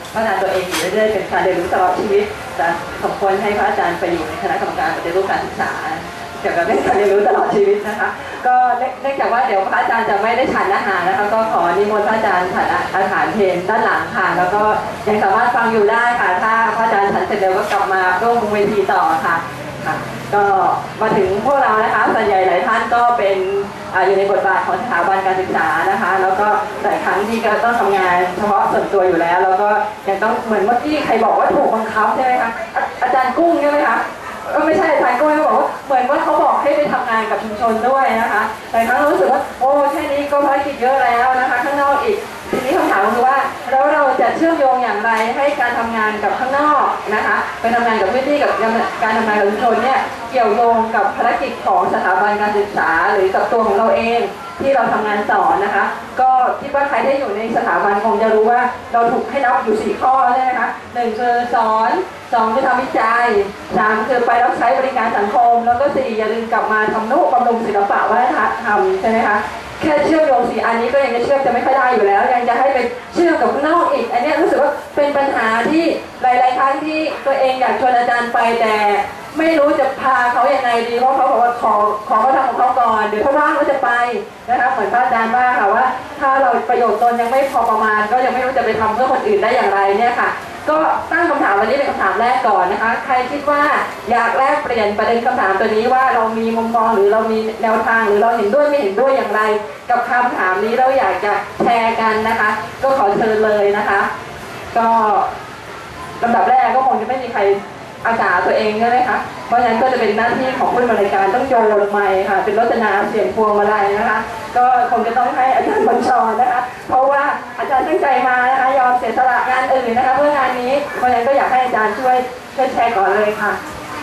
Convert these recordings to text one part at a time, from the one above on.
พัฒนาตัวเองอยู่เรื่อยๆเป็นการเรียนรู้ตลอดชีวิตจะสมควรให้พระอาจารย์ไปอยู่ในคณะกรรมการปฏิรูปการศึกษาเกี่ยวกับเรื่องการเรียนรู้ตลอดชีวิตนะคะก็เนื่องจากว่าเดี๋ยวพระอาจารย์จะไม่ได้ฉันอาหารนะคะก็ขอนิมนต์พระอาจารย์ฉันอาหารเพลด้านหลังค่ะแล้วก็ยังสามารถฟังอยู่ได้ค่ะถ้าพระอาจารย์ฉันเสร็จแล้วก็กลับมาร่วมเวทีต่อค่ะก็มาถึงพวกเรานะคะส่วนใหญ่หลายท่านก็เป็นอยู่ในบทบาทของสถาบันการศึกษานะคะแล้วก็หลายครั้งที่ก็ต้องทำงานเฉพาะส่วนตัวอยู่แล้วแล้วก็ยังต้องเหมือนเมื่อกี้ใครบอกว่าถูกบังคับใช่ไหมคะอาจารย์กุ้งใช่ไหมคะก็ไม่ใช่อาจารย์กุ้งเขาบอกว่าเหมือนว่าเขาบอกให้ไปทำงานกับชุมชนด้วยนะคะหลายครั้งเรารู้สึกว่าโอ้แค่นี้ก็ภารกิจเยอะแล้วนะคะข้างนอกอีกทีนี้คำถามคือว่าแล้วเราจะเชื่อมโยงอย่างไรให้การทำงานกับข้างนอกนะคะไปทำงานกับพื้นที่กับการทำงานกับชุมชนเนี่ยเกี่ยวโยงกับภารกิจของสถาบันการศึกษาหรือกับตัวของเราเองที่เราทำงานสอนนะคะก็คิดว่าใครได้อยู่ในสถาบันคงจะรู้ว่าเราถูกให้นับอยู่4ข้อใช่ไหมคะ1คือสอน2คือทำวิจัย3คือไปรับใช้บริการสังคมแล้วก็4อย่าลืมกลับมาทำนุบำรุงศิลปะวัฒนธรรมใช่ไหมคะแค่เชื่อมโยง4อันนี้ก็ยังจะเชื่อมจะไม่ค่อยได้อยู่แล้วยังจะให้ไปเชื่อมกับข้างนอกอีกอันนี้รู้สึกว่าเป็นปัญหาที่หลายๆครั้งที่ตัวเองอยากชวนอาจารย์ไปแต่ไม่รู้จะพาเขาอย่างไรดีเพราะเขาบอกว่าขอเขาทำของเขาก่อนเดี๋ยวถ้าว่างก็จะไปนะคะเหมือนพระอาจารย์ว่าค่ะว่าถ้าเราประโยชน์ตนยังไม่พอประมาณก็ยังไม่รู้จะไปทำเพื่อคนอื่นได้อย่างไรเนี่ยค่ะก็ตั้งคำถามวันนี้เป็นคำถามแรกก่อนนะคะใครคิดว่าอยากแลกเปลี่ยนประเด็นคำถามตัวนี้ว่าเรามีมุมมองหรือเรามีแนวทางหรือเราเห็นด้วยไม่เห็นด้วยอย่างไรกับคำถามนี้เราอยากจะแชร์กันนะคะก็ขอเชิญเลยนะคะก็ลำดับแรกก็คงจะไม่มีใครอาสาตัวเองใช่ไหมคะเพราะฉะนั้นก็จะเป็นหน้าที่ของผู้บริการต้องโยนไมค์ค่ะเป็นรจนาเสียงพวงมาลัยนะคะก็คงจะต้องให้อาจารย์บัญชรนะคะเพราะว่าอาจารย์ตั้งใจมานะคะยอมเสียสละงานอื่นนะคะเพื่องานนี้เพราะฉะนั้นก็อยากให้อาจารย์ช่วยแชร์ก่อนเลยค่ะ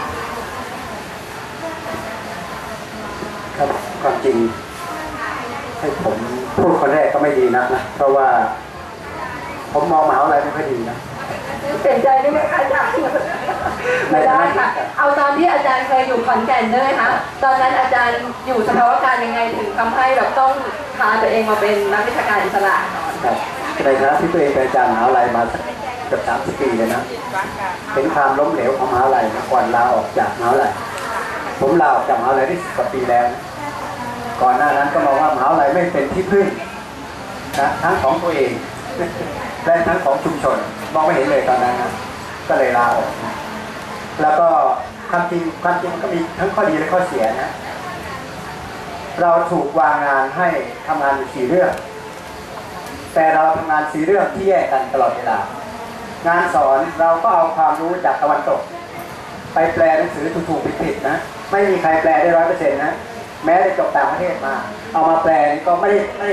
ครับความจริงให้ผมพูดคนแรกก็ไม่ดีนะเพราะว่าผมมองมหาวิทยาลัยไม่ค่อยดีนะเปลี่ยนใจได้ไหมคะอาจารย์ไม่ได้ค่ะเอาตอนที่อาจารย์เคยอยู่ขอนแก่นได้ไหมคะตอนนั้นอาจารย์อยู่สภาวะการยังไงถึงทำให้แบบต้องพาตัวเองมาเป็นนักวิชาการอิสระครับในฐานะที่ตัวเองเป็นอาจารย์มหาวิทยาลัยมาเกือบ30 ปีเลยนะเป็นความล้มเหลวของมหาวิทยาลัยก่อนลาออกจากมหาวิทยาลัยผมลาออกจากมหาวิทยาลัยได้10 กว่าปีแล้วก่อนหน้านั้นก็มองว่ามหาวิทยาลัยไม่เป็นที่พึ่งนะทั้งของตัวเองและทั้งของชุมชนมองไม่เห็นเลยตอนนั้นนะก็เลยลาออกแล้วก็ความจริงมันก็มีทั้งข้อดีและข้อเสียนะเราถูกวางงานให้ทำงานอยู่4 เรื่องแต่เราทำงาน4 เรื่องที่แยกกันตลอดเวลางานสอนเราก็เอาความรู้จากตะวันตกไปแปลหนังสือถูกๆผิดๆนะไม่มีใครแปลได้100%นะแม้ได้จบต่างประเทศมาเอามาแปลก็ไม่ได้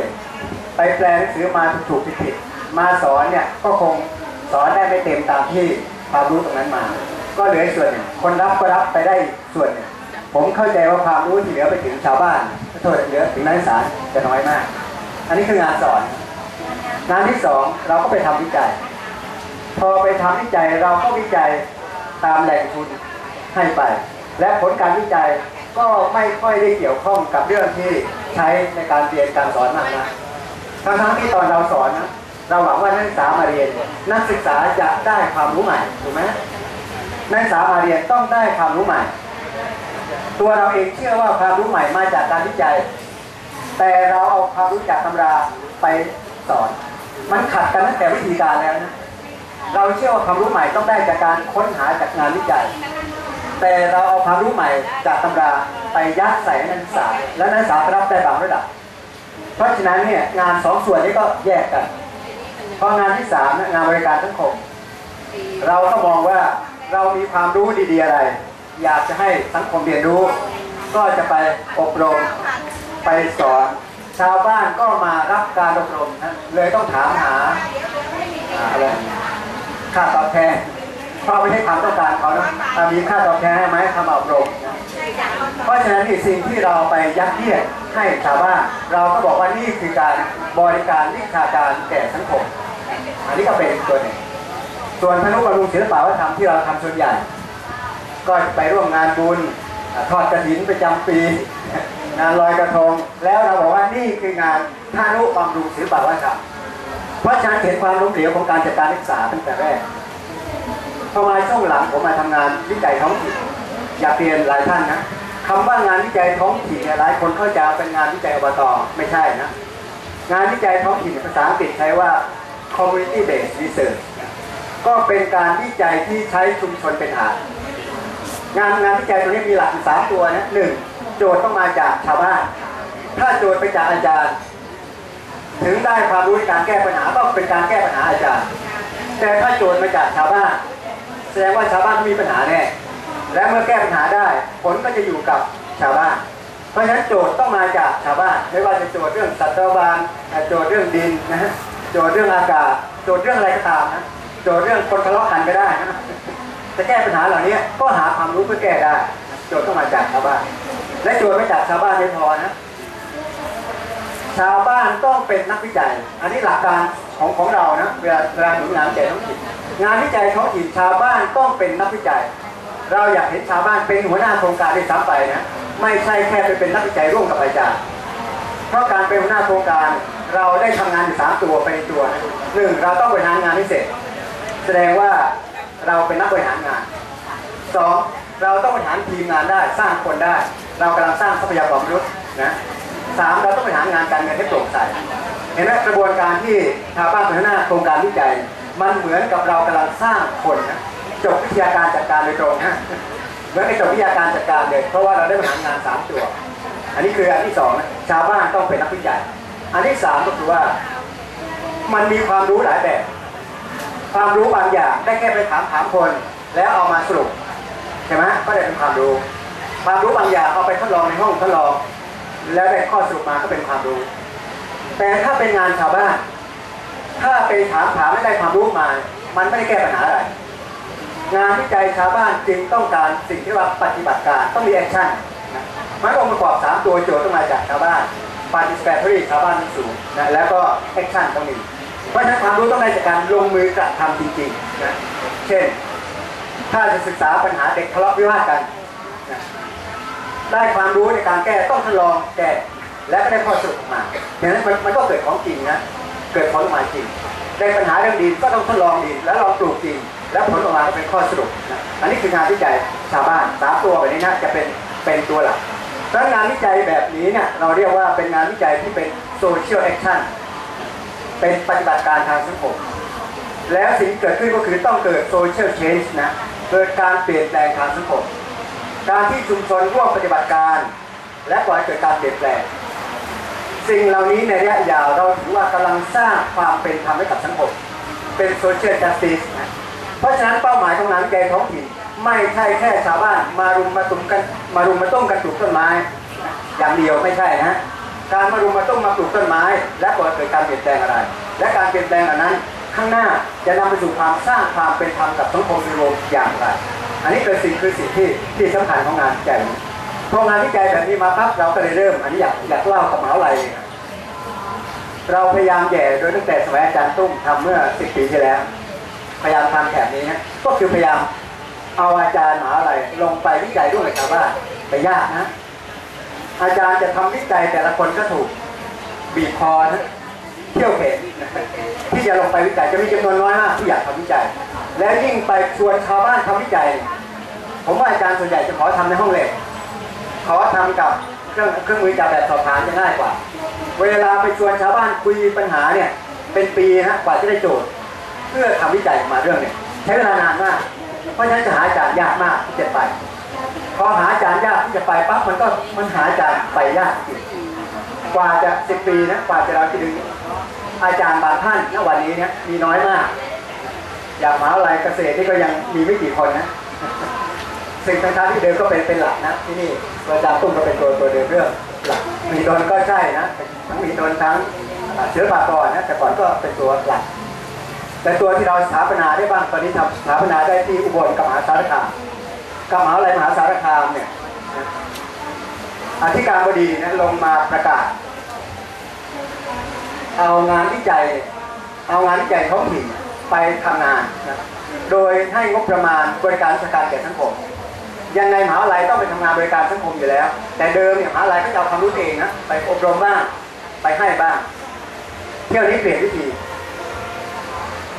100%ไปแปลหนังสือมาถูกๆผิดๆมาสอนเนี่ยก็คงสอนได้ไม่เต็มตามที่ความรู้ตรงนั้นมาก็เหลือส่วนหนึ่งคนรับก็รับไปได้ส่วนหนึ่งผมเข้าใจว่าความรู้ที่เหลือไปถึงชาวบ้านโทษเหลือถึงนักศึกษาจะน้อยมากอันนี้คืองานสอนงานที่2เราก็ไปทำวิจัยพอไปทำวิจัยเราก็วิจัยตามแหล่งทุนให้ไปและผลการวิจัยก็ไม่ค่อยได้เกี่ยวข้องกับเรื่องที่ใช้ในการเรียนการสอนมากนะทั้งที่ตอนเราสอนนะเราหวังว่านักศึกษามาเรียนนักศึกษาจะได้ความรู้ใหม่ถูกไหมนักศึกษามาเรียนต้องได้ความรู้ใหม่ตัวเราเองเชื่อว่าความรู้ใหม่มาจากการวิจัยแต่เราเอาความรู้จากตำราไปสอนมันขัดกันตั้งแต่วิธีการแล้วนะเราเชื่อว่าความรู้ใหม่ต้องได้จากการค้นหาจากงานวิจัยแต่เราเอาความรู้ใหม่จากตำราไปยัดใส่นักศึกษาและนักศึกษารับได้บางระดับเพราะฉะนั้นเนี่ยงาน2 ส่วนนี้ก็แยกกันพองานที่3งานบริการสังคมเราก็มองว่าเรามีความรู้ดีๆอะไรอยากจะให้สังคมเรียนรู้ก็จะไปอบรมไปสอนชาวบ้านก็มารับการอบรมนะเลยต้องถามหาอะไรค่าตอบแทนเพราะไม่ใช่ความต้องการเขานะมีค่าตอบแทนให้ไหมทำอบรมเพราะฉะนั้นสิ่งที่เราไปยัดเยียดให้ชาวบ้านเราก็บอกว่านี่คือการบริการวิชาการแก่สังคมอันนี้ก็เป็นตัวหนึ่งส่วนพนุบำรุงศิลปวัฒนธรรมที่เราทำส่วนใหญ่ก็ไปร่วมงานบุญทอดกฐินประจำปีงานลอยกระทงแล้วเราบอกว่านี่คืองานพนุบำรุงศิลปวัฒนธรรมเพราะฉะนั้นเห็นความล้มเหลวของการจัดการนักศึกษาตั้งแต่แรกพอมาช่วงหลังผมมาทำงานวิจัยท้องถิ่นอยากเรียนหลายท่านนะคำว่างานวิจัยท้องถิ่นหลายคนเข้าใจเป็นงานวิจัยอบต.ไม่ใช่นะงานวิจัยท้องถิ่นภาษาอังกฤษใช้ว่า community based research ก็เป็นการวิจัยที่ใช้ชุมชนเป็นฐานงานวิจัยตัวนี้มีหลักอยู่3ตัวนะ1โจทย์ต้องมาจากชาวบ้านถ้าโจทย์ไปจากอาจารย์ถึงได้ความรู้ในการแก้ปัญหาก็เป็นการแก้ปัญหาอาจารย์แต่ถ้าโจทย์มาจากชาวบ้านแสดงว่าชาวบ้านมีปัญหาแน่และเมื่อแก้ปัญหาได้ผลก็จะอยู่กับชาวบ้านเพราะฉะนั้นโจทย์ต้องมาจากชาวบ้านไม่ว่าจะโจทย์เรื่องสัตว์บาลโจทย์เรื่องดินนะฮะโจทย์เรื่องอากาศโจทย์เรื่องอะไรก็ตามนะโจทย์เรื่องคนทะเลาะกันก็ได้นะจะแก้ปัญหาเหล่านี้ก็หาความรู้เพื่อแก้ได้โจทย์ต้องมาจากชาวบ้านและโจทย์ไม่จากชาวบ้านไม่พอนะชาวบ้านต้องเป็นนักวิจัยอันนี้หลักการของเรานะเวลาหนุนงานวิจัยท้องถิ่นงานวิจัยท้องถิ่นชาวบ้านต้องเป็นนักวิจัยเราอยากเห็นชาวบ้านเป็นหัวหน้าโครงการได้ซ้ำไปนะไม่ใช่แค่ไปเป็นนักวิจัยร่วมกับอาจารย์เพราะการเป็นหัวหน้าโครงการเราได้ทำงานอยู่3ตัวไปในตัวนะ1เราต้องบริหารงานให้เสร็จแสดงว่าเราเป็นนักบริหารงาน2เราต้องบริหารทีมงานได้สร้างคนได้เรากำลังสร้างทรัพยากรมนุษย์นะ3เราต้องบริหารงานการเงินให้โปร่งใสเห็นไหมกระบวนการที่ชาวบ้านเป็นหัวหน้าโครงการวิจัยมันเหมือนกับเรากำลังสร้างคนนะจบวิทยาการจัดการโดยตรงนะเหมือนกับจบวิทยาการจัดการเลยเพราะว่าเราได้บริหารงาน3ตัวอันนี้คืออันที่2นะชาวบ้านต้องเป็นนักวิจัยอันที่3ก็คือว่ามันมีความรู้หลายแบบความรู้บางอย่างได้แค่ไปถามคนแล้วเอามาสรุปใช่ไหมก็ได้เป็นความรู้บางอย่างเอาไปทดลองในห้องทดลองแล้วได้ข้อสรุปมาก็เป็นความรู้แต่ถ้าเป็นงานชาวบ้านถ้าไปถามไม่ได้ความรู้มามันไม่ได้แก้ปัญหาอะไรงานวิจัยชาวบ้านจึงต้องการสิ่งที่ว่าปฏิบัติการต้องมีแอคชั่นนะมันองค์ประกอบ3ตัวโจทย์ต้องมาจากชาวบ้าน participatory ชาวบ้านสูงนะแล้วก็แอคชั่นต้องมีเพราะฉะนั้นความรู้ต้องได้จากการลงมือกระทำจริงๆนะเช่นถ้าจะศึกษาปัญหาเด็กทะเลาะวิวาทกันนะได้ความรู้ในการแก้ต้องทดลองแก้และก็ได้ข้อสรุปออกมาอย่างนั้นมันก็เกิดของจริงนะเกิดผลออกมาจริงในปัญหาเรื่องดินก็ต้องทดลองดินแล้วลองปลูกจริงแล้วผลออกมาก็เป็นข้อสรุปนะอันนี้คืองานวิจัยชาวบ้าน3ตัวแบบนี้นะจะเป็นตัวหลักเพราะงานวิจัยแบบนี้เนี่ยเราเรียกว่าเป็นงานวิจัยที่เป็น social action เป็นปฏิบัติการทางสังคมแล้วสิ่งที่เกิดขึ้นก็คือต้องเกิด social change นะเกิดการเปลี่ยนแปลงทางสังคมการที่ชุมชนร่วมปฏิบัติการและก่อให้เกิดการเปลี่ยนแปลงสิ่งเหล่านี้ในระยะยาวเราถือว่ากำลังสร้างความเป็นธรรมให้กับสังคมเป็น social justice นะเพราะฉะนั้นเป้าหมายของงานวิจัยท้องถิ่นไม่ใช่แค่ชาวบ้านมารุมมาต้มกันปลูกต้นไม้อย่างเดียวไม่ใช่นะการมารุมมาต้มมาปลูกต้นไม้และก่อให้เกิดการเปลี่ยนแปลงอะไรและการเปลี่ยนแปลงอันนั้นข้างหน้าจะนำไปสู่ความสร้างความเป็นธรรมกับสังคมโดยรวมอย่างไรอันนี้คือสิ่งที่สำคัญของงานวิจัยพองานวิจัยแบบนี้มาปั๊บเราก็เลยเริ่มอันนี้อยากเล่ากับมหาวิทยาลัยเราพยายามแย่โดยตั้งแต่สมัยอาจารย์ตุ้มทำเมื่อ10 ปีที่แล้วพยายามทำแบบนี้นะก็คือพยายามเอาอาจารย์มหาวิทยาลัยลงไปวิจัยด้วยกับชาวบ้านไปยากนะอาจารย์จะทำวิจัยแต่ละคนก็ถูกบีบคอนะเที่ยวเข็นที่จะลงไปวิจัยจะมีจำนวนน้อยมากที่อยากทำวิจัยแล้วยิ่งไปชวนชาวบ้านทำวิจัยผมว่าอาจารย์ส่วนใหญ่จะขอทำในห้องเล็กขอทำกับเครื่องมือจับแบบสอบถามจะง่ายกว่าเวลาไปชวนชาวบ้านคุยปัญหาเนี่ยเป็นปีนะกว่าจะได้โจทย์เพื่อทำวิจัยมาเรื่องนี้ใช้เวลานานมากเพราะฉะนั้นจะหาอาจารย์ยากมากที่จะไปพอหาอาจารย์ยากที่จะไปปั๊บมันหาอาจารย์ไปยากจริงกว่าจะ10 ปีนะกว่าจะเราจะดึงอาจารย์บางท่านณวันนี้เนี่ยมีน้อยมากอย่างมหาวิทยาลัยเกษตรที่ก็ยังมีไม่กี่คนนะสิ่งทางการที่เดิมก็เป็นหลักนะที่นี่อาจารย์ตุ้มก็เป็นตัวเดิมเรื่องหลักมีตนก็ใช่นะทั้งมีตนทั้งเชื้อปากรนะแต่ก่อนก็เป็นตัวหลักแต่ตัวที่เราสถาปนาได้บ้างตอนนี้ทำสถาปนาได้ที่อุบลกับมหาสารคามกับมหาวิทยาลัยมหาสารคามเนี่ยอธิการบดีนะลงมาประกาศเอางานวิจัยท้องถิ่นไปทำงานนะโดยให้งบประมาณบริการราชการแก่สังคมยังไงมหาวิทยาลัยต้องไปทำงานบริการสังคมอยู่แล้วแต่เดิมเนี่ยมหาวิทยาลัยก็จะเอาความรู้เองนะไปอบรมบ้างไปให้บ้างเที่ยวนี้เปลี่ยนวิธี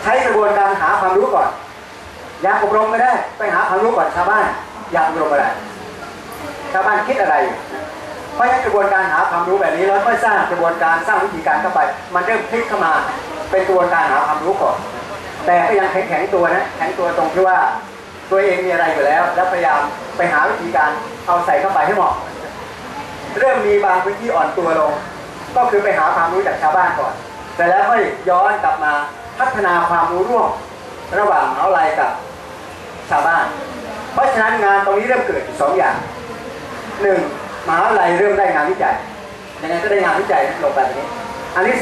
ใช้กระบวนการหาความรู้ก่อนอยากอบรมไม่ได้ไปหาความรู้ก่อนชาวบ้านอยากอบรมอะไรชาวบ้านคิดอะไรเพราะฉะนั้นกระบวนการหาความรู้แบบนี้แล้วค่อยสร้างกระบวนการสร้างวิธีการเข้าไปมันเริ่มพลิกเข้ามาเป็นกระบวนการหาความรู้ก่อนแต่ก็ยังแข็งตัวนะแข็งตัวตรงที่ว่าตัวเองมีอะไรอยู่แล้วแล้วพยายามไปหาวิธีการเอาใส่เข้าไปให้เหมาะเริ่มมีบางพื้นที่อ่อนตัวลงก็คือไปหาความรู้จากชาวบ้านก่อนแต่แล้วค่อยย้อนกลับมาพัฒนาความรู้ร่วมระหว่างมหาวิทยาลัยกับชาวบ้านเพราะฉะนั้นงานตรงนี้เริ่มเกิด2อย่าง1มหาวิทยาลัยเริ่มได้งานวิจัยยังไงก็ได้งานวิจัยลงแบบนี้อันที่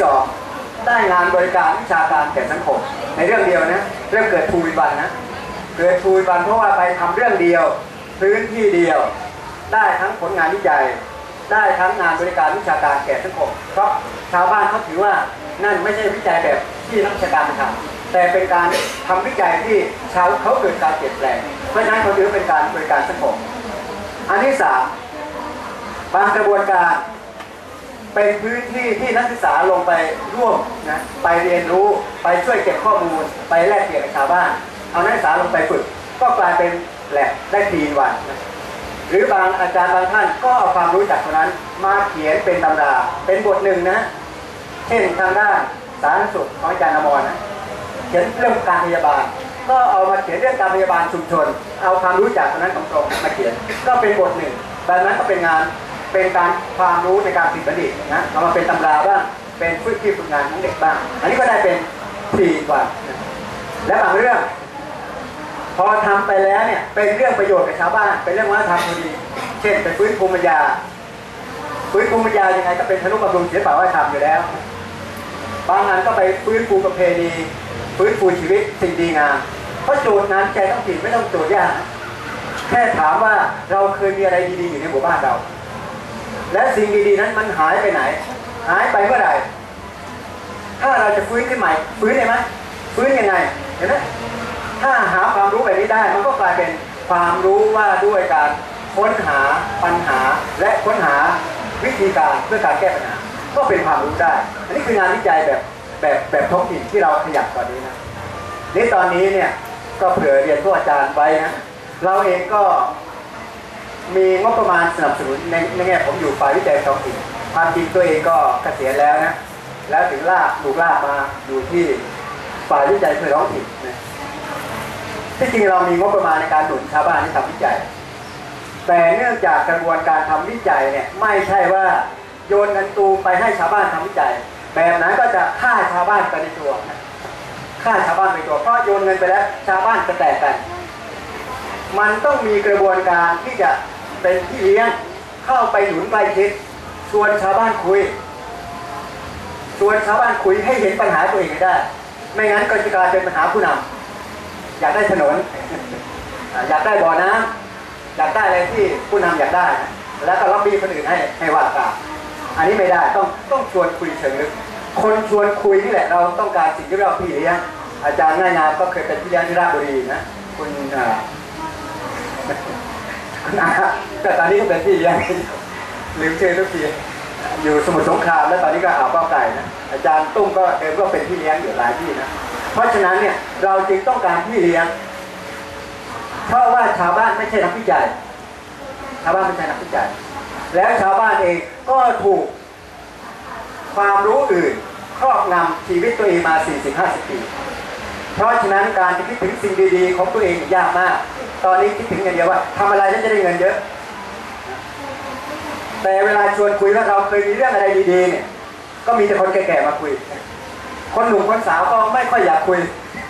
2ได้งานบริการวิชาการแก่สังคมในเรื่องเดียวนะเริ่มเกิด2 in 1นะเกิด2 in 1เพราะว่าไปทำเรื่องเดียวพื้นที่เดียวได้ทั้งผลงานวิจัยได้ทั้งงานบริการวิชาการแก่สังคมเพราะชาวบ้านเขาถือว่านั่นไม่ใช่วิจัยแบบที่นักวิชาการทำแต่เป็นการทำวิจัยที่ชาวเขาเกิดการเปลี่ยนแปลงเพราะฉะนั้นเขาถือเป็นการบริการสังคมอันที่3บางกระบวนการเป็นพื้นที่ที่นักศึกษาลงไปร่วมนะไปเรียนรู้ไปช่วยเก็บข้อมูลไปแลกเปลี่ยนกับชาวบ้านเอานักศึกษาลงไปฝึกก็กลายเป็นแลบได้ทีวันนะหรือบางอาจารย์บางท่านก็เอาความรู้จากตรงนั้นมาเขียนเป็นตำราเป็นบทหนึ่งนะเช่นทางด้านสาธารณสุขของอาจารย์อมรนะเขียนเรื่องการพยาบาลก็เอามาเขียนเรื่องการพยาบาลชุมชนเอาความรู้จากตรงนั้นตรงๆมาเขียนก็เป็นบทหนึ่งแบบนั้นก็เป็นงานเป็นการความรู้ในการฝึกบัณฑิตนะเอามาเป็นตำราบ้างเป็นฝึกที่ฝึกงานของเด็กบ้างอันนี้ก็ได้เป็น4 กว่าและบางเรื่องพอทำไปแล้วเนี่ยเป็นเรื่องประโยชน์กับชาวบ้านเป็นเรื่องวัฒนธรรมพอดีเช่นเป็นฟื้นภูมิปัญญายังไงก็เป็นธนุบำรุงศิลปวัฒนธรรมอยู่แล้วบางงานก็ไปฟื้นฟูประเพณีฟื้นฟูชีวิตสิ่งดีงามเพราะโจทย์งานใจต้องถิ่นไม่ต้องโจทย์ยากแค่ถามว่าเราเคยมีอะไรดีๆอยู่ในหมู่บ้านเราและสิ่งดีๆนั้นมันหายไปไหนหายไปเมื่อไหร่ถ้าเราจะฟื้นขึ้นใหม่ฟื้นได้ไหมฟื้นยังไงเห็นไหมถ้าหาความรู้แบบนี้ได้มันก็กลายเป็นความรู้ว่าด้วยการค้นหาปัญหาและค้นหาวิธีการเพื่อการแก้ปัญหาก็เป็นความรู้ได้อันนี้คืองานวิจัยแบบท้องถิ่นที่เราขยับตอนนี้นะนี่ตอนนี้เนี่ยก็เผื่อเรียนพวกอาจารย์ไว้นะเราเองก็มีงบประมาณสนับสนุนในแง่ผมอยู่ฝ่ายวิจัยท้องถิ่นความจริงตัวเองก็เกษียณแล้วนะแล้วถึงถูกลากมาอยู่ที่ฝ่ายวิจัยเพื่อท้องถิ่นนะที่จริงเรามีงบประมาณในการหนุนชาวบ้านที่ทำวิจัยแต่เนื่องจากกระบวนการทำวิจัยเนี่ยไม่ใช่ว่าโยนเงินตูมไปให้ชาวบ้านทำวิจัยแบบนั้นก็จะฆ่าชาวบ้านไปในตัวฆ่าชาวบ้านไปตัวเพราะโยนเงินไปแล้วชาวบ้านจะแตกกันมันต้องมีกระบวนการที่จะเป็นพี่เลี้ยงเข้าไปหนุนใกล้ชิดชวนชาวบ้านคุยให้เห็นปัญหาตัวเองได้ไม่งั้นก็จะกลายเป็นปัญหาผู้นำอยากได้ถนนอยากได้บ่อน้ำอยากได้อะไรที่ผู้นำอยากได้แล้วก็ล็อบบี้คนอื่นให้ว่าตามอันนี้ไม่ได้ต้องชวนคุยเชิงลึกคนชวนคุยนี่แหละเราต้องการสิ่งที่เราพี่เลี้ยงอาจารย์ง่ายงามก็เคยเป็นพี่เลี้ยงที่ราชบุรีนะคุณแต่ตอนนี้ก็เป็นพี่เลี้ยงลืมชื่อทุกทีอยู่สมุทรสงครามแล้วตอนนี้ก็อ่าวก้าวไก่นะอาจารย์ตุ้มก็เดิมก็เป็นพี่เลี้ยงอยู่หลายที่นะเพราะฉะนั้นเนี่ยเราจึงต้องการพี่เลี้ยงเพราะว่าชาวบ้านไม่ใช่นักวิจัยแล้วชาวบ้านเองก็ถูกความรู้อื่นครอบงำชีวิตตัวเองมา 40-50 ปีเพราะฉะนั้นการจะคิดถึงสิ่งดีๆของตัวเองยากมากตอนนี้คิดถึงอย่างเดียวว่าทำอะไรแล้วจะได้เงินเยอะแต่เวลาชวนคุยว่าเราเคยมีเรื่องอะไรดีๆเนี่ยก็มีแต่คนแก่ๆมาคุยคนหนุ่มคนสาวก็ไม่ค่อยอยากคุย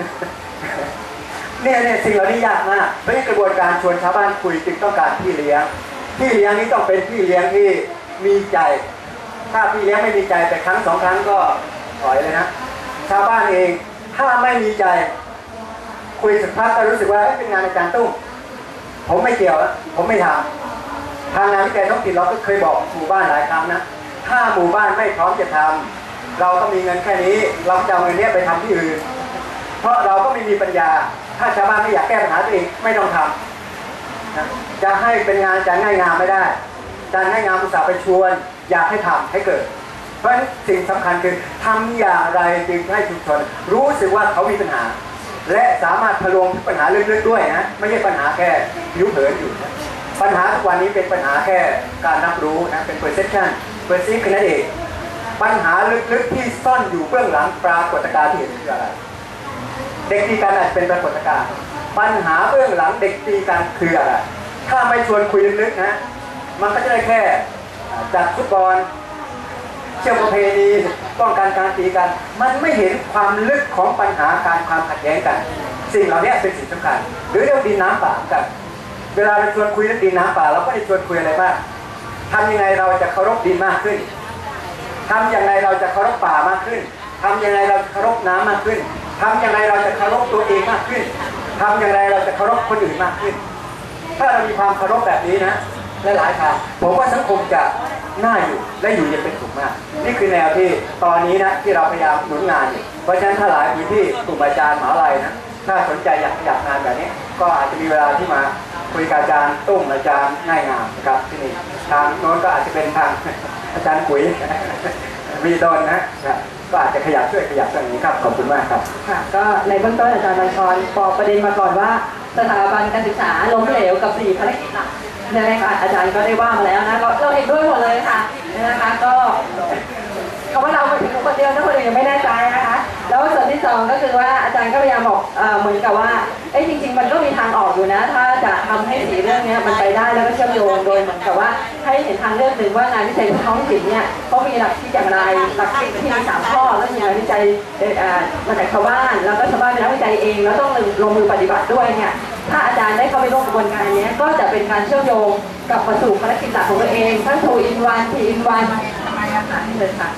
เนี่ยสิ่งเหล่านี้ยากมากเพราะกระบวนการชวนชาวบ้านคุยจึงต้องการพี่เลี้ยงนี้ต้องเป็นพี่เลี้ยงที่มีใจถ้าพี่เลี้ยงไม่มีใจแต่ครั้ง2 ครั้งก็ถอยเลยนะชาวบ้านเองถ้าไม่มีใจคุยสักพักก็รู้สึกว่าเป็นงานอาจารย์ตุ้มผมไม่เกี่ยวผมไม่ทำทางงานวิจัยท้องถิ่นเราก็เคยบอกหมู่บ้านหลายครั้งนะถ้าหมู่บ้านไม่พร้อมจะทำเราก็มีเงินแค่นี้เราจะเอาเงินนี้ไปทำที่อื่นเพราะเราก็ไม่มีปัญญาถ้าชาวบ้านไม่อยากแก้ปัญหาตัวเองไม่ต้องทำนะจะให้เป็นงานอาจารย์ง่ายงามไม่ได้อาจารย์ง่ายงามอุตส่าห์ไปชวนอยากให้ทำให้เกิดเพราะฉะนั้นสิ่งสำคัญคือทำอย่างไรจึงให้ชุมชนรู้สึกว่าเขามีปัญหาและสามารถทะลวงปัญหาลึกๆด้วยนะไม่ใช่ปัญหาแค่ผิวเผินอยู่นะปัญหาทุกวันนี้เป็นปัญหาแค่การรับรู้นะเป็น perception แค่นั้นเองปัญหาลึกๆที่ซ่อนอยู่เบื้องหลังปรากฏการณ์ที่เห็นคืออะไรเด็กตีกันอาจเป็นปรากฏการณ์ปัญหาเบื้องหลังเด็กตีกันคืออะไรถ้าไม่ชวนคุยลึกๆนะมันก็จะได้แค่จัดฟุตบอลเชื่อมประเพณีป้องกันการตีกันมันไม่เห็นความลึกของปัญหาการความขัดแย้งกันสิ่งเหล่านี้เป็นสิ่งสำคัญหรือเรื่องดินน้ำป่ากันเวลาเราชวนคุยเรื่องดินน้ำป่าเราก็ได้ชวนคุยอะไรบ้างทำยังไงเราจะเคารพดินมากขึ้นทำยังไงเราจะเคารพป่ามากขึ้นทำยังไงเราจะเคารพน้ำมากขึ้นทำยังไงเราจะเคารพตัวเองมากขึ้นทำยังไงเราจะเคารพคนอื่นมากขึ้นถ้าเรามีความเคารพแบบนี้นะหลายๆทางผมว่าสังคมจะน่าอยู่และอยู่เย็นเป็นสุขมากนี่คือแนวที่ตอนนี้นะที่เราพยายามหนุนงานอยู่เพราะฉะนั้นถ้าหลายพื้นที่กลุ่มอาจารย์มหาวิทยาลัยนะถ้าสนใจอยากขยับงานแบบนี้ก็อาจจะมีเวลาที่มาคุยกับอาจารย์ตุ้มอาจารย์ง่ายงามนะครับที่นี่ทางโน้นก็อาจจะเป็นทางอาจารย์กุ๋ยมีตนนะก็อาจจะขยับช่วยขยับตรงนี้ครับขอบคุณมากครับค่ะก็ในเบื้องต้นอาจารย์บัญชรบอกประเด็นมาก่อนว่าสถาบันการศึกษาล้มเหลวกับ4ภารกิจหลักใช่ไหมคะอาจารย์ก็ได้ว่ามาแล้วนะเราเห็นด้วยหมดเลยค่ะนะคะก็คำว่าเราไปถึงคนเดียวนะคนอื่นยังไม่แน่ใจนะคะแล้วส่วนที่2ก็คือว่าอาจารย์ก็พยายามบอกเหมือนกับว่าจริงๆมันก็มีทางออกอยู่นะถ้าจะทำให้4เรื่องนี้มันไปได้แล้วก็เชื่อมโยงโดยเหมือนกับว่าให้เห็นทางเลือกหนึ่งว่างานวิจัยท้องถิ่นเนี่ยเขามีหลักคิดอย่างไรหลักคิดที่มี3ข้อแล้วมีงานวิจัยมาจากชาวบ้านแล้วก็ชาวบ้านเป็นนักวิจัยเองแล้วต้องลงมือปฏิบัติด้วยเนี่ยถ้าอาจารย์ได้เข้าไปร่วมกระบวนการนี้ก็จะเป็นการเชื่อมโยงกับมาสู่ภารกิจหลักของตัวเองทั้ง 2 in 1 3 in 1ทำไมอาจารย์เลยค่ะ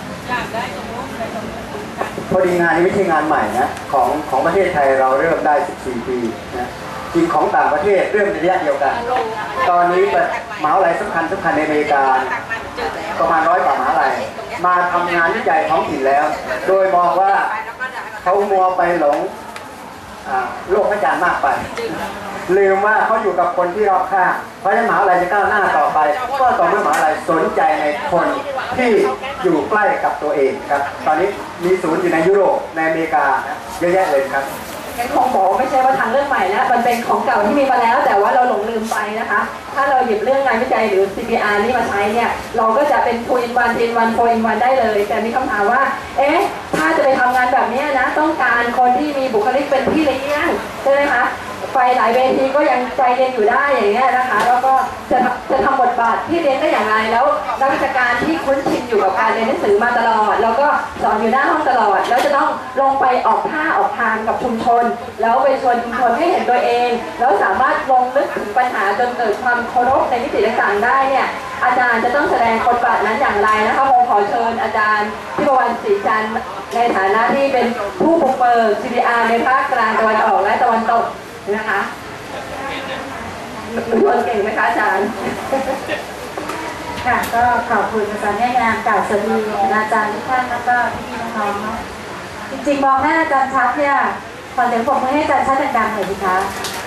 พอดีงานนี้ไม่ใช่งานใหม่นะของประเทศไทยเราเริ่มได้14 ปีนะจริงของต่างประเทศเริ่มในระยะเดียวกันตอนนี้มหาวิทยาลัยสำคัญในอเมริกาประมาณ100 กว่ามหาวิทยาลัยมาทำงานวิจัยท้องถิ่นแล้วโดยมองว่าเขามัวไปหลงโลกอาจารย์มากไปลืมว่าเขาอยู่กับคนที่รอบข้างเพราะฉะนั้นมหาวิทยาลัยจะก้าวหน้าต่อไปก็ต่อเมื่อมหาวิทยาลัยสนใจในคนที่อยู่ใกล้กับตัวเองครับตอนนี้มีศูนย์อยู่ในยุโรปในอเมริกาเยอะแยะเลยครับงั้นคงบอกไม่ใช่ว่าทางเรื่องใหม่แล้วมันเป็นของเก่าที่มีมาแล้วแต่ว่าเราหลงลืมไปนะคะถ้าเราหยิบเรื่องงานวิจัยหรือ CPR นี่มาใช้เนี่ยเราก็จะเป็น 2 in 1 3 in 1 4 in 1ได้เลยแต่มีคำถามว่าถ้าจะไปทำงานแบบนี้นะต้องการคนที่มีบุคลิกเป็นพี่เลี้ยงใช่ไหมคะไปหลายเวทีก็ยังใจเย็นอยู่ได้อย่างเงี้ยนะคะแล้วก็จะทำบทบาทที่เรียนได้อย่างไรแล้วนักวิชาการที่คุ้นชินอยู่กับการเรียนหนังสือมาตลอดแล้วก็สอนอยู่หน้าห้องตลอดแล้วจะต้องลงไปออกท่าออกทางกับชุมชนแล้วไปชวนชุมชนให้เห็นตัวเองแล้วสามารถลงลึกถึงปัญหาจนเกิดความเคารพในมิติต่างๆได้เนี่ยอาจารย์จะต้องแสดงบทบาทนั้นอย่างไรนะคะผมขอเชิญอาจารย์ทิพวรรณศรีจันทร์ในฐานะที่เป็นผู้บุกเบิก CPR ในภาคกลางตะวันออกและตะวันตกนะคะหนูโยนเก่งไหมคะอาจารย์ค่ะก็ขอบคุณอาจารย์แนะนำกล่าวสวัสดีอาจารย์ทุกท่านแล้วก็พี่น้องๆเนาะจริงๆมองหน้าอาจารย์ชัดเนี่ยขอเสียงปรบมือให้อาจารย์ชัดดังๆหน่อยสิคะ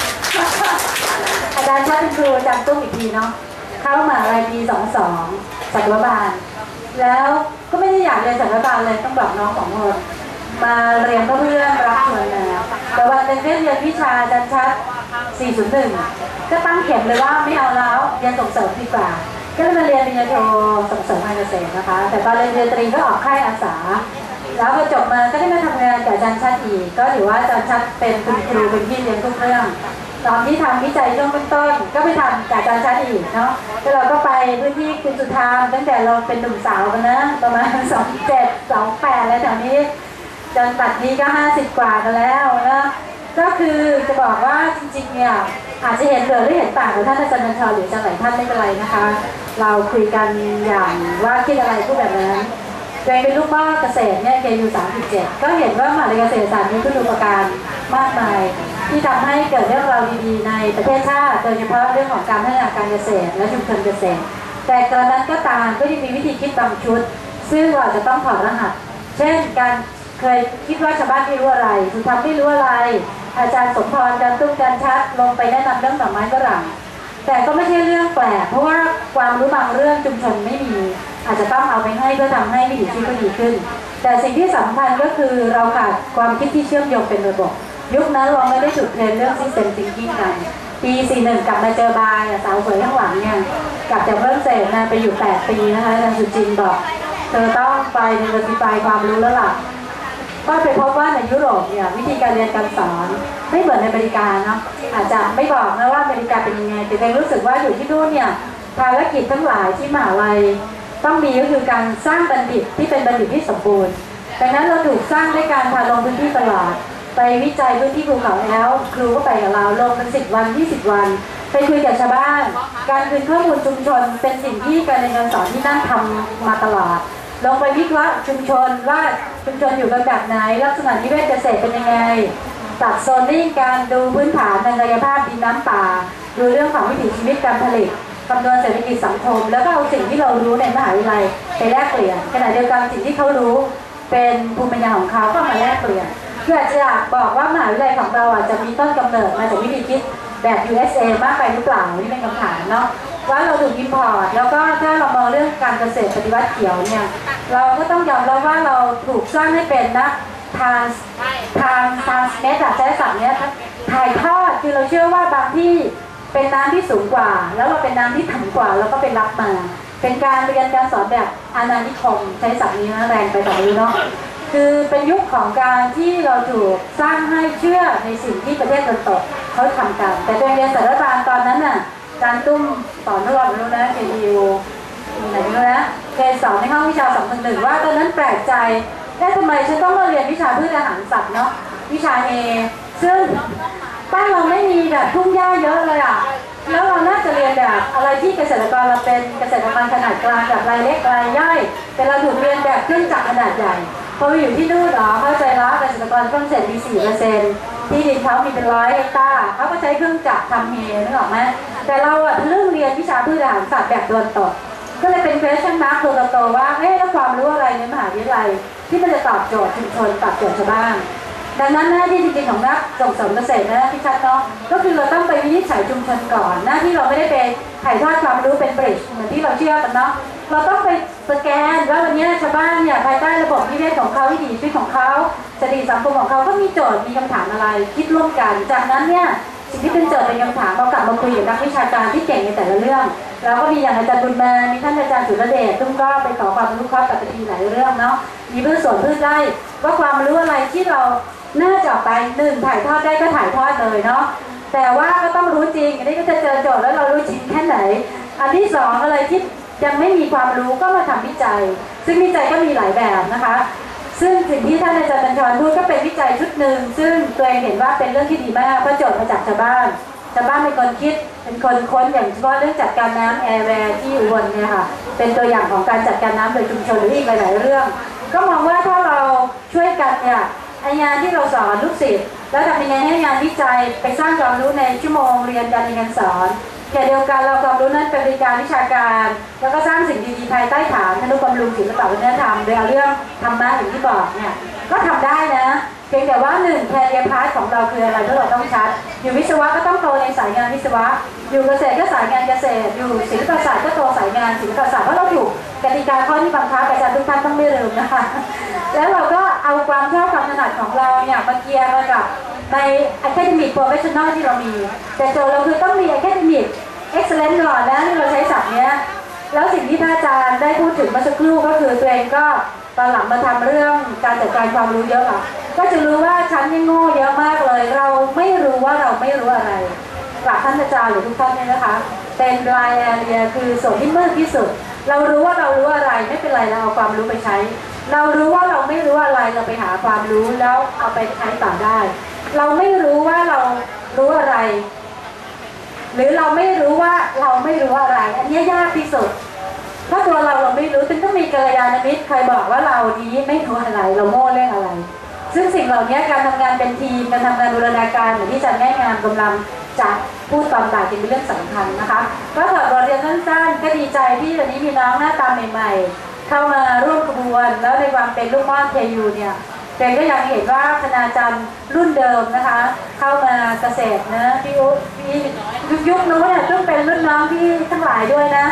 อาจารย์ชัดเป็นครูอาจารย์ตุ้มอีกทีเนาะเข้ามหาวิทยาลัยปี 22 สัตวบาลแล้วก็ไม่ได้อยากเรียนสัตวบาลเลยต้องบอกน้อง2 คนมาเรียนก็เพื่อรับชวนมาแต่วันหนึ่งได้เรียนวิชาอาจารย์ชัด 401 ก็ตั้งเข็มเลยว่าไม่เอาแล้วเรียนส่งเสริมดีกว่าก็เลยมาเรียนปริญญาโทส่งเสริมการเกษตรนะคะแต่ตอนเรียนปริญญาตรีก็ออกค่ายอาสาแล้วพอจบมาก็ได้มาทำงานกับอาจารย์ชัดอีกก็ถือว่าอาจารย์ชัดเป็นคุณครูเป็นพี่เลี้ยงทุกเรื่องตอนที่ทำวิจัยเรื่องต้นก็ไปทำกับอาจารย์ชัดอีกเนาะแล้วเราก็ไปพื้นที่คุณสุธามตั้งแต่เราเป็นหนุ่มสาวกันนะประมาณ27 28แล้วแถวนี้จนปัจจุบันก็50 กว่ากันแล้วนะก็คือจะบอกว่าจริงๆเนี่ยอาจจะเห็นเหลือหรือเห็นต่างกับท่านอาจารย์บัญชรหรืออาจารย์หลายท่านไม่เป็นไรนะคะเราคุยกันอย่างว่าคิดอะไรพูดแบบนั้นแกเป็นลูกบ้านเกษตรเนี่ยแกอยู่37ก็เห็นว่ามหาวิทยาลัยเกษตรศาสตร์มีคุณูปการมากมายที่ทำให้เกิดเรื่องราวดีๆในประเทศชาติโดยเฉพาะเรื่องของการพัฒนาการเกษตรและชุมชนเกษตรแต่กระนั้นก็ตามก็ยังมีวิธีคิดบางชุดซึ่งเราจะต้องถอดรหัสเช่นการเคยคิดว่าชาวบ้านไม่รู้อะไรสุธรรมไม่รู้อะไรอาจารย์สมพรอาจารย์ตุ้มอาจารย์ชัดลงไปแนะนำเรื่องหน่อไม้ฝรั่งแต่ก็ไม่ใช่เรื่องแปลกเพราะว่าความรู้บางเรื่องชุมชนไม่มีอาจจะต้องเอาไปให้เพื่อทำให้วิถีชีวิตก็ดีขึ้นแต่สิ่งที่สำคัญก็คือเราขาดความคิดที่เชื่อมโยงเป็นระบบยุคนั้นเราไม่ได้จุดเทรนเรื่อง System Thinking กันปี41กลับมาเจอบายสาวสวยข้างหลังเนี่ยกลับจากฝรั่งเศสนะไปอยู่8ปีนะคะอาจารย์สุจินบอกเธอต้องไปdiversifyความรู้แล้วล่ะก็ไปพบว่าในยุโรปเนี่ยวิธีการเรียนการสอนไม่เหมือนในอเมริกาเนาะอาจจะไม่บอกนะว่าอเมริกาเป็นยังไงแต่เองรู้สึกว่าอยู่ที่นู่นเนี่ยภารกิจทั้งหลายที่มหาลัยต้องมีก็คือการสร้างบัณฑิตที่เป็นบัณฑิตที่สมบูรณ์ดังนั้นเราถูกสร้างด้วยการพาลงพื้นที่ตลาดไปวิจัยพื้นที่ภูเขาแล้วครูก็ไปกับเราลงเป็น10 วัน20 วันไปคุยกับชาวบ้านการคืนข้อมูลชุมชนเป็นสิ่งที่การเรียนการสอนที่นั่นทำมาตลอดลงไปวิเคราะห์ชุมชนว่าชุมชนอยู่กันแบบไหนลักษณะนิเวศเกษตรเป็นยังไงตัดโซนนิ่งการดูพื้นฐานทางกายภาพดินน้ำป่าดูเรื่องของวิถีชีวิตการผลิตคำนวณเศรษฐกิจสังคมแล้วก็เอาสิ่งที่เรารู้ในมหาวิทยาลัยไปแลกเปลี่ยนขณะเดียวกันสิ่งที่เขารู้เป็นภูมิปัญญาของเขาก็มาแลกเปลี่ยนเพื่อจะบอกว่ามหาวิทยาลัยของเราอาจจะมีต้นกำเนิดมาจากวิธีคิดแบบ USA มากไปหรือเปล่านี่เป็นคำถามเนาะว่าเราถูกอิมพอร์ตแล้วก็ถ้าเรามองเรื่องการเกษตรปฏิวัติเขียวเนี่ยเราก็ต้องยอมรับว่าเราถูกสร้างให้เป็นนะทางเมตาใช้ศัพท์เนี้ยถ่ายทอดคือเราเชื่อว่าบางที่เป็นน้ำที่สูงกว่าแล้วเราเป็นน้ำที่ต่ำกว่าแล้วก็เป็นรับมาเป็นการเรียนการสอนแบบอาณานิคมใช้ศัพท์นี้นะแรงไปแบบนี้เนาะคือเป็นยุคของการที่เราถูกสร้างให้เชื่อในสิ่งที่ประเทศตะวันตกเขาทำกันแต่ตัวเรียนสารบาลตอนนั้นน่ะการตุ้มสอนไม่รู้นะ KU ไหนไม่รู้นะเคยสอนในห้องวิชา211ว่าตอนนั้นแปลกใจทำไมฉันต้องมาเรียนวิชาพืชอาหารสัตว์เนาะวิชา A ซึ่งบ้านเราไม่มีแบบทุ่งหญ้าเยอะเลยอ่ะแล้วเราน่าจะเรียนแบบอะไรที่เกษตรกรเราเป็นเกษตรกรขนาดกลางแบบรายเล็กรายย่อยแต่เราถูกเรียนแบบเครื่องจักรขนาดใหญ่พอไปอยู่ที่นู่นเข้าใจแล้วเกษตรกรฝรั่งเศสมี 4% ที่ดินเขามีเป็น100 เฮกตาร์เขาก็ใช้เครื่องจักรทำเฮนึกออกไหมแต่เราเรื่องเรียนวิชาพืชอาหารสัตว์แบบตะวันตกก็เลยเป็น question mark ตัวโตๆว่าแล้วความรู้อะไรในมหาวิทยาลัยที่มันจะตอบโจทย์ชุมชนตอบโจทย์ชาวบ้านดังนั้นหน้าที่จริงๆของนักส่งเสริมเกษตรนะที่ชัดเนาะก็คือเราต้องไปวินิจฉัยชุมชนก่อนหน้าที่เราไม่ได้ไปถ่ายทอดความรู้เป็นบริดจ์เหมือนที่เราเชื่อกันเนาะเราต้องไปสแกนว่าวันนี้ชาวบ้านเนี่ยภายใต้ระบบนิเวศของเขาวิถีชีวิตของเขาเศรษฐกิจสังคมของเขาก็มีโจทย์มีคำถามอะไรคิดร่วมกันจากนั้นเนี่ยสิ่งที่เป็นโจทย์เป็นคำถามเรากลับมาคุยกับนักวิชาการที่เก่งในแต่ละเรื่องเราก็มีอย่างอาจารย์บุญมามีท่านอาจารย์สุรเดชซึ่งก็ไปขอความรู้ข้อปฏิบัติหลายเรื่องเนาะมีพืชสวนพืชไร่ว่าความรู้อะไรที่เราน่าจะไป1ถ่ายทอดได้ก็ถ่ายทอดเลยเนาะแต่ว่าก็ต้องรู้จริงอันนี้ก็จะเจอโจทย์แล้วเรารู้จริงแค่ไหนอันที่2อะไรที่ยังไม่มีความรู้ก็มาทำวิจัยซึ่งวิจัยก็มีหลายแบบนะคะซึ่งสิ่งที่ท่านอาจารย์บัญชรพูดก็เป็นวิจัยชุดหนึ่งซึ่งตัวเองเห็นว่าเป็นเรื่องที่ดีมากเพราะโจทย์มาจากชาวบ้านเป็นคนคิดเป็นคนค้นอย่างเฉพาะเรื่องจัดการน้ำแอร์แวร์ที่อุบลเนี่ยค่ะเป็นตัวอย่างของการจัดการน้ำโดยชุมชนหรืออีกหลายๆเรื่องก็มองว่าถ้าเราช่วยกันเนี่ยงานที่เราสอนลูกศิษย์แล้วทำยังไงให้งานวิจัยไปสร้างความรู้ในชั่วโมงเรียนการเรียนการสอนแค่เดียวกันเราความรู้นั้นเป็นบริการวิชาการแล้วก็สร้างสิ่งดีๆภายใต้ฐานอนุบำรุงศิลปวัฒนธรรมโดยเอาเรื่องธรรมะอย่างที่บอกเนี่ยก็ทำได้นะเพียงแต่ว่า1แคริเอร์พาธของเราคืออะไรที่เราต้องชัดอยู่วิศวะก็ต้องโตในสายงานวิศวะอยู่เกษตรก็สายงานเกษตรอยู่ศิลปศาสตร์ก็โตสายงานศิลปศาสตร์เพราะเราถูกกติกาข้อที่บังคับอาจารย์ทุกท่านต้องไม่ลืมนะคะแล้วเราก็เอาความชอบความถนัดของเราเนี่ยมาเกียร์มากับใน academic professional ที่เรามีแต่โจทย์เราคือต้องมี academic excellent ก่อนนะที่เราใช้ศัพท์เนี้ยแล้วสิ่งที่ท่านอาจารย์ได้พูดถึงเมื่อสักครู่ก็คือตัวเองก็ตอนหลังมาทำเรื่องการจัดการความรู้เยอะค่ะก็จะรู้ว่าฉันยังโง่เยอะมากเลยเราไม่รู้ว่าเราไม่รู้อะไรกราบท่านอาจารย์หรือทุกท่านเนี่ยนะคะเป็น dry area คือส่วนที่มืดที่สุดเรารู้ว่าเรารู้อะไรไม่เป็นไรเราเอาความรู้ไปใช้เรารู้ว่าเราไม่รู้อะไรเราไปหาความรู้แล้วเอาไปใช้ต่อได้เราไม่รู้ว่าเรารู้อะไรหรือเราไม่รู้ว่าเราไม่รู้อะไรอันนี้ยากที่สุดถ้าตัวเราไม่รู้ถึงต้องมีกัลยาณมิตรใครบอกว่าเรานี้ไม่รู้อะไรเราโง่เรื่องอะไรซึ่งสิ่งเหล่านี้การทำงานเป็นทีมการทำงานบูรณาการเหมือนที่อาจารย์แม่งานกำลังจะพูดตอนบ่ายเป็นเรื่องสำคัญนะคะก็ถอดบทเรียนสั้นๆก็ดีใจที่วันนี้มีน้องหน้าตาใหม่ๆเข้ามาร่วมขบวนแล้วในความเป็นลูกม่อนKUเนี่ยแต่ก็ยังเห็นว่าคณาจารย์รุ่นเดิมนะคะเข้ามาเกษตรนะพี่ยุคนู้นเนี่ยต้องเป็นรุ่นน้องที่ทั้งหลายด้วยนะ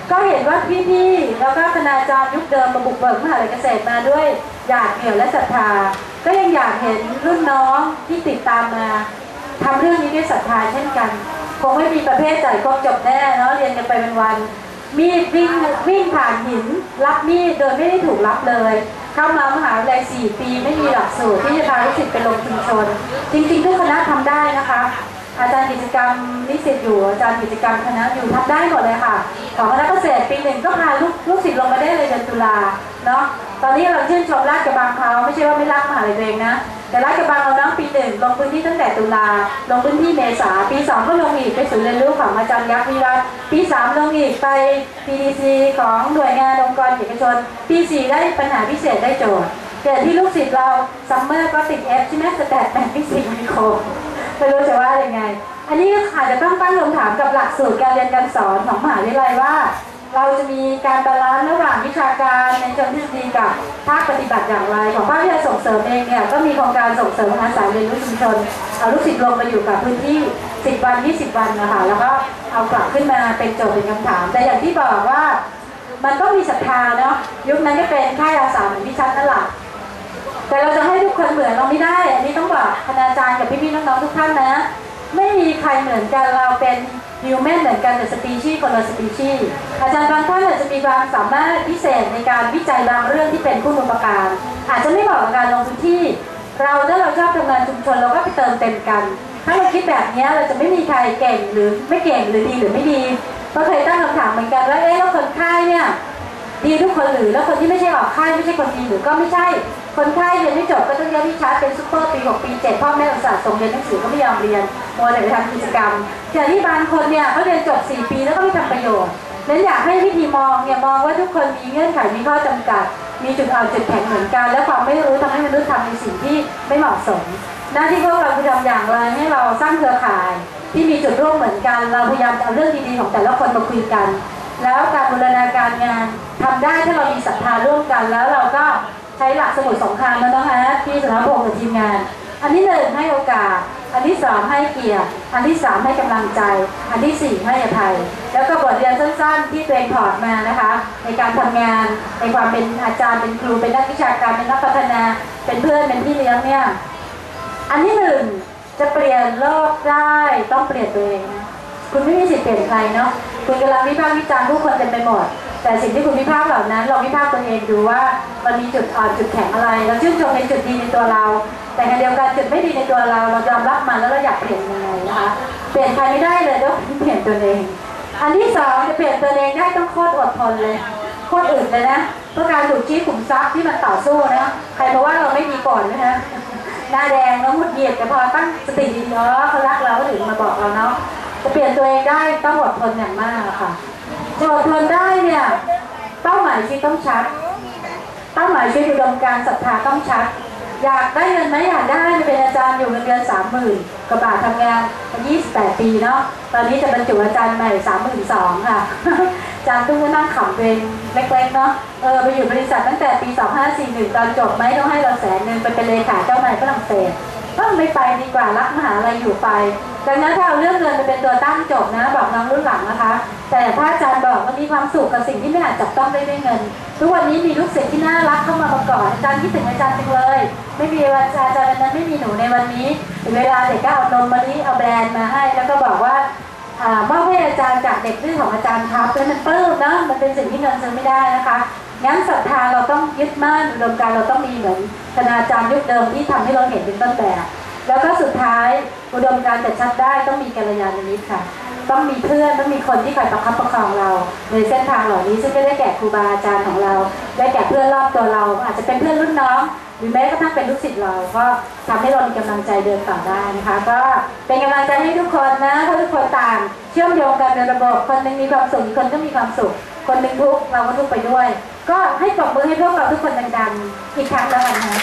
ก็เห็นว่าพี่ๆแล้วก็คณาจารย์ยุคเดิมมาบุกเบิกมหาวิทยาลัยเกษตรมาด้วยอยากเกี่ยวและศรัทธาก็ยังอยากเห็นรุ่นน้องที่ติดตามมาทำเรื่องนี้ด้วยศรัทธาเช่นกันคงไม่มีประเภทจ่ายครบจบแน่เนาะเรียนกันไปเป็นวันมีดวิ่งผ่านหินรับมีดโดยไม่ได้ถูกรับเลยเข้ามามหาวิทยาลัย4 ปีไม่มีหลักสูตรที่จะพาลูกศิษย์ไปลงชุมชนจริงๆทุกคณะทำได้นะคะอาจารย์กิจกรรมนิสิตอยู่อาจารย์กิจกรรมคณะอยู่ทำได้หมดเลยค่ะของคณะเกษตรปี1ก็พาลูกศิษย์ลงมาได้เลยเดือนตุลาเนาะตอนนี้เราชื่นชมราชกระบังเขาไม่ใช่ว่าไม่รักมหาวิทยาลัยตัวเองนะแต่ราชกระบังเราน้องปี1ลงพื้นที่ตั้งแต่ตุลาลงพื้นที่เมษาปี2ก็ลงอีกไปศูนย์เรียนรู้ของอาจารย์ยักษ์วิรัตปี3ลงอีกไป PDC ของหน่วยงานองค์กรเอกชนปี4ได้ปัญหาพิเศษได้โจทย์เกิดที่ลูกศิษย์เราซัมเมอร์ก็ติด F ใช่ไหมสแตทแมทฟิสิกส์ไมโครไม่รู้จะว่ายังไงอันนี้อาจจะต้องตั้งคำถามกับหลักสูตรการเรียนการสอนของมหาวิทยาลัยว่าเราจะมีการบาลานซ์ระหว่างวิชาการในเชิงทฤษฎีกับภาคปฏิบัติอย่างไรของภาควิทยาลัยส่งเสริมเองเนี่ยก็มีโครงการส่งเสริมอาสาเรียนรู้ชุมชนเอาลูกศิษย์ลงมาอยู่กับพื้นที่10 วัน 20 วันนะคะแล้วก็เอากลับขึ้นมาเป็นโจทย์เป็นคำถามแต่อย่างที่บอกว่ามันต้องมีศรัทธาเนาะยุคนั้นก็เป็นค่ายอาสาเหมือนพี่ชัดนั่นแหละแต่เราจะให้ทุกคนเหมือนเราไม่ได้อันนี้ต้องบอกคณาจารย์กับพี่ๆน้องๆทุกท่านนะไม่มีใครเหมือนกันเราเป็นฮิวแมนเหมือนกันแต่สปีชีส์คนละสปีชีส์อาจารย์บางท่านอาจจะมีความสามารถพิเศษในการวิจัยบางเรื่องที่เป็นคุณูปการอาจจะไม่เหมาะกับการลงพื้นที่ถ้าเราชอบทำงานชุมชนเราก็ไปเติมเต็มกันถ้าเราคิดแบบนี้เราจะไม่มีใครเก่งหรือไม่เก่งหรือดีหรือไม่ดีก็เคยตั้งคำถามเหมือนกันว่าแล้วคนไข้เนี่ยดีทุกคนหรือแล้วคนที่ไม่ใช่ออกไข้ไม่ใช่คนดีหรือก็ไม่ใช่คนไข้เรียนไม่จบก็ต้องเรียนที่ชาร์จเป็นซุปเปอร์ปี6 ปี 7พ่อแม่อุตส่าห์ส่งเรียนหนังสือก็ไม่ยอมเรียนมัวแต่ไปทำกิจกรรมแต่ที่บางคนเนี่ยเขาเรียนจบ4 ปีแล้วก็ไม่ทำประโยชน์นั้นอยากให้วิธีมองว่าทุกคนมีเงื่อนไขมีข้อจำกัดมีจุดอ่อนจุดแข็งเหมือนกันและความไม่รู้ทำให้มนุษย์ทำในสิ่งที่ไม่เหมาะสมหน้าที่พวกเราคือทำอย่างไรให้เราสร้างเครือข่ายที่มีจุดร่วมเหมือนกันเราพยายามจะเอาเรื่องดีๆของแต่ละคนมาคุยกันแล้วการบูรณาการงานทำได้ถ้าเรามีศรัทธาร่วมกันแล้วเราก็ใช้หลักสมุดสงครามแล้วนะคะที่สนามพงศ์กับทีมงานอันที่1ให้โอกาสอันที่2ให้เกียรติอันที่3ให้กำลังใจอันที่4ให้อภัยแล้วก็บทเรียนสั้นๆที่ตัวเองถอดมานะคะในการทำงานในความเป็นอาจารย์เป็นครูเป็นนักวิชาการเป็นนักพัฒนาเป็นเพื่อนเป็นพี่เลี้ยงเนี่ยอันที่1จะเปลี่ยนโลกได้ต้องเปลี่ยนตัวเองคุณไม่มีสิทธิ์เปลี่ยนใครเนาะคุณกำลังวิพากษ์วิจารณ์ผู้คนเต็มไปหมดแต่สิ่งที่คุณวิพากษ์เหล่านั้นเราวิพากษ์ตัวเองดูว่ามันมีจุดอ่อนจุดแข็งอะไรเราชื่นชมในจุดดีในตัวเราแต่ในเดียวกันจุดไม่ดีในตัวเรายอมรับมันแล้วเราอยากเปลี่ยนยังไงนะคะเปลี่ยนใครไม่ได้เลยต้องเปลี่ยนตัวเองอันที่2จะเปลี่ยนตัวเองได้ต้องโคตรอดทนเลยโคตรอึดเลยนะเพื่อการถูกชี้ขุมทรัพย์ที่มันต่อสู้นะใครเพราะว่าเราไม่มีก่อนนะหน้าแดงแล้วหงุดหงิดแต่พอตั้งสติดีๆเขารักเราก็ถึงมาบอกเราเนาะจะเปลี่ยนตัวเองได้ต้องอดทนอย่างมากค่ะจะอดทนได้เนี่ยเป้าหมายชีวิตต้องชัดเป้าหมายชีวิตอุดมการณ์ศรัทธาต้องชัดอยากได้เงินไหมอยากได้เป็นอาจารย์อยู่เงินเดือน30,000 กว่าบาททำงานมา28 ปีเนาะตอนนี้จะบรรจุอาจารย์ใหม่32,000 ค่ะอาจารย์ต้องนั่งขำตัวเองเล็กๆเนาะไปอยู่บริษัทตั้งแต่ปี2541ตอนจบไหมต้องให้เรา100,000ไปเป็นเลขาเจ้านายฝรั่งเศสไม่ไปดีกว่ารักมหาลัยอยู่ไปดังนั้นถ้าเอาเรื่องเงินไปเป็นตัวตั้งจบนะบอกน้องรุ่นหลังนะคะแต่ถ้าอาจารย์บอกว่ามีความสุขกับสิ่งที่ไม่อาจจับต้องได้ด้วยเงินทุกวันนี้มีลูกศิษย์ที่น่ารักเข้ามาประกอบอาจารย์คิดถึงอาจารย์จังเลยไม่มีอาจารย์นั้นไม่มีหนูในวันนี้เวลาเด็กก็เอานมมะลิเอาแบรนด์มาให้แล้วก็บอกว่ามอบให้อาจารย์จากเด็กดื้อของอาจารย์ครับแล้วมันปลื้มนะมันเป็นสิ่งที่เงินซื้อไม่ได้นะคะงั้นศรัทธาเราต้องยึดมั่นอุดมการณ์เราต้องมีเหมือนคณาจารย์ยุคเดิมที่ทำให้เราเห็นเป็นต้นแบบแล้วก็สุดท้ายอุดมการณ์จะชัดได้ต้องมีกัลยาณมิตรค่ะต้องมีเพื่อนต้องมีคนที่คอยประคับประคองเราในเส้นทางเหล่านี้ซึ่งก็ได้แก่ครูบาอาจารย์ของเราได้แก่เพื่อนรอบตัวเราอาจจะเป็นเพื่อนรุ่นน้องหรือแม้กระทั่งเป็นลูกศิษย์เราก็ทำให้เรามีกำลังใจเดินต่อได้นะคะก็เป็นกำลังใจให้ทุกคนนะเพราะทุกคนต่างเชื่อมโยงกันในระบบคนนึงมีความสุขอีกคนก็มีความสุขคนนึงทุกข์เราก็ทุกข์ไปด้วยก็ให้ปรบมือให้พวกเราทุกคนดังๆอีกครั้งแล้วกันนะ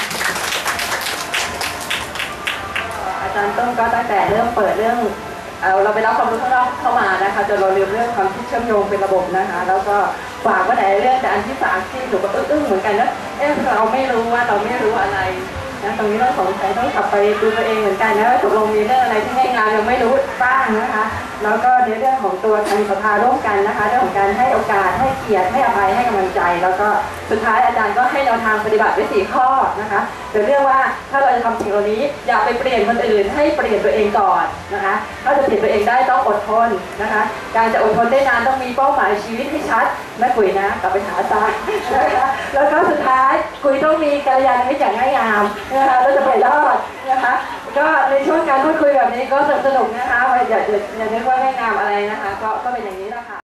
อาจารย์ต้นก็ตั้งแต่เริ่มเปิดเรื่องเราไปรับความรู้ข้างนอกเข้ามานะคะจนเราลืมเรื่องความคิดเชื่อมโยงเป็นระบบนะคะแล้วก็ฝากว่าไหนเรื่องแต่อันที่ฝากที่หนูก็อึ้งเหมือนกันนะเราไม่รู้ว่าเราไม่รู้อะไรนะตรงนี้ต้องสงสัยต้องกลับไปดูตัวเองเหมือนกันนะว่าตกลงมีเรื่องอะไรที่ให้งานยังไม่รู้บ้างนะคะแล้วก็ในเรื่องของตัวการศรัทธาร่วมกันนะคะเรื่องของการให้โอกาสให้เกียรติให้อภัยให้กำลังใจแล้วก็สุดท้ายอาจารย์ก็ให้แนวทางปฏิบัติไว้4 ข้อนะคะโดยเรื่องว่าถ้าเราจะทำสิ่งเหล่านี้อย่าไปเปลี่ยนคนอื่นให้เปลี่ยนตัวเองก่อนนะคะถ้าจะเปลี่ยนตัวเองได้ต้องอดทนนะคะการจะอดทนได้นานต้องมีเป้าหมายชีวิตให้ชัดนะกุยนะกลับไปหาอาจารย์นะคะแล้วก็สุดท้ายกุยต้องมีกัลยาณมิตรอย่างง่ายงามนะคะแล้วจะไปรอดนะคะก็ในช่วงการพูดคุยแบบนี้ก็สนุกนะคะอย่านึกว่าง่ายงามอะไรนะคะก็เป็นอย่างนี้แหละค่ะ